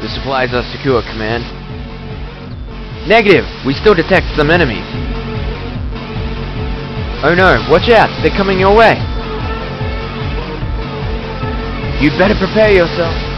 The supplies are secure, Command. Negative! We still detect some enemies. Oh no, watch out! They're coming your way! You'd better prepare yourself.